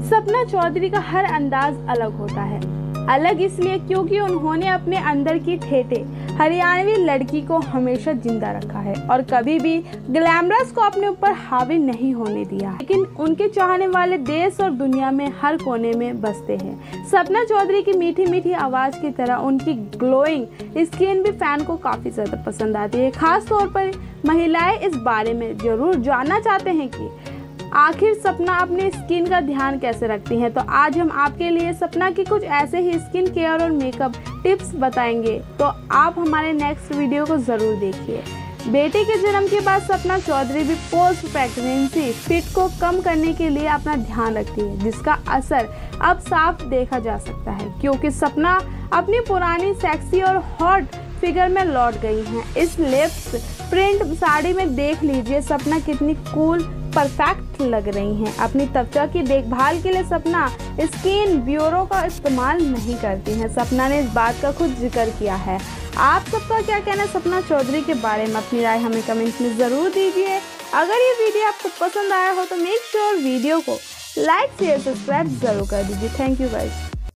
सपना चौधरी का हर अंदाज अलग होता है। अलग इसलिए क्योंकि उन्होंने अपने अंदर की ठेठे हरियाणवी लड़की को हमेशा जिंदा रखा है और कभी भी ग्लैमरस को अपने ऊपर हावी नहीं होने दिया। लेकिन उनके चाहने वाले देश और दुनिया में हर कोने में बसते हैं। सपना चौधरी की मीठी मीठी आवाज की तरह उनकी ग्लोइंग स्किन भी फैन को काफी ज्यादा पसंद आती है। खास तौर पर महिलाएं इस बारे में जरूर जानना चाहते हैं कि आखिर सपना अपनी स्किन का ध्यान कैसे रखती हैं। तो आज हम आपके लिए सपना की कुछ ऐसे ही स्किन केयर और मेकअप टिप्स बताएंगे, तो आप हमारे नेक्स्ट वीडियो को ज़रूर देखिए। बेटे के जन्म के बाद सपना चौधरी भी पोस्ट प्रेगनेंसी फिट को कम करने के लिए अपना ध्यान रखती है, जिसका असर अब साफ देखा जा सकता है क्योंकि सपना अपनी पुरानी सेक्सी और हॉट फिगर में लौट गई हैं। इस लिप्स प्रिंट साड़ी में देख लीजिए सपना कितनी कूल परफेक्ट लग रही हैं। अपनी त्वचा की देखभाल के लिए सपना स्किन ब्यूरो का इस्तेमाल नहीं करती हैं। सपना ने इस बात का खुद जिक्र किया है। आप सबका क्या कहना है सपना चौधरी के बारे में? अपनी राय हमें कमेंट में ज़रूर दीजिए। अगर ये वीडियो आपको पसंद आया हो तो मेक श्योर वीडियो को लाइक शेयर सब्सक्राइब जरूर कर दीजिए। Thank you guys.